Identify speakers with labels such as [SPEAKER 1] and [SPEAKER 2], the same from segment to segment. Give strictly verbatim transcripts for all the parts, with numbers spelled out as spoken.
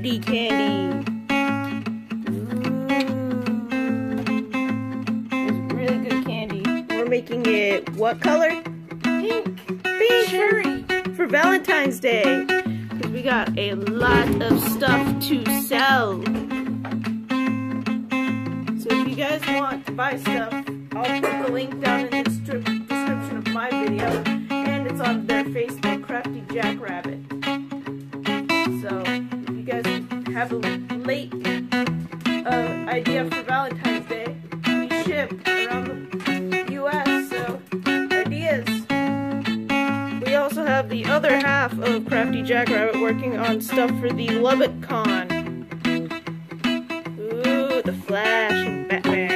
[SPEAKER 1] candy candy. It's really good candy. We're making it what color?
[SPEAKER 2] Pink.
[SPEAKER 1] Pink.
[SPEAKER 2] Cherry.
[SPEAKER 1] For Valentine's Day. Because we got a lot of stuff to sell. So if you guys want to buy stuff, I'll put the link down in the description of my video. And it's on their Facebook, Crafty Jackrabbit. So if you guys have a late uh, idea for Valentine's Day, we ship around the U S, so ideas. We also have the other half of Crafty Jackrabbit working on stuff for the Lubbock Con. Ooh, the Flash and Batman.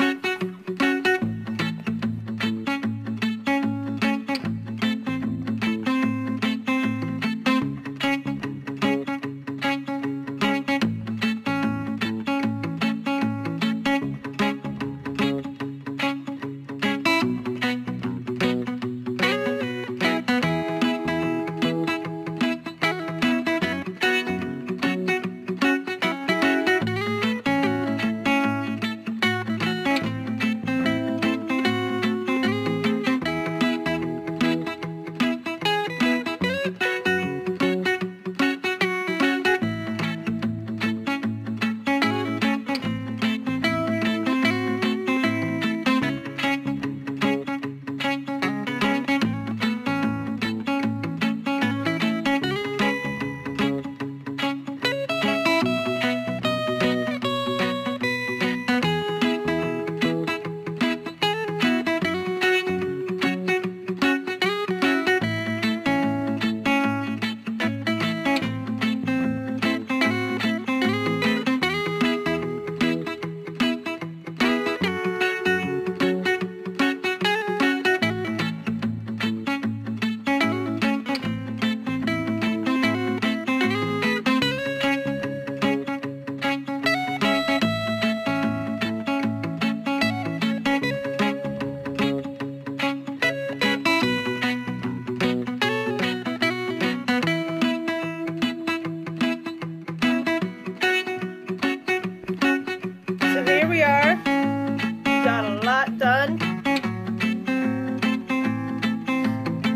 [SPEAKER 1] We are. We got a lot done.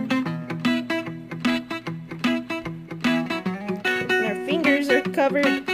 [SPEAKER 1] And our fingers are covered.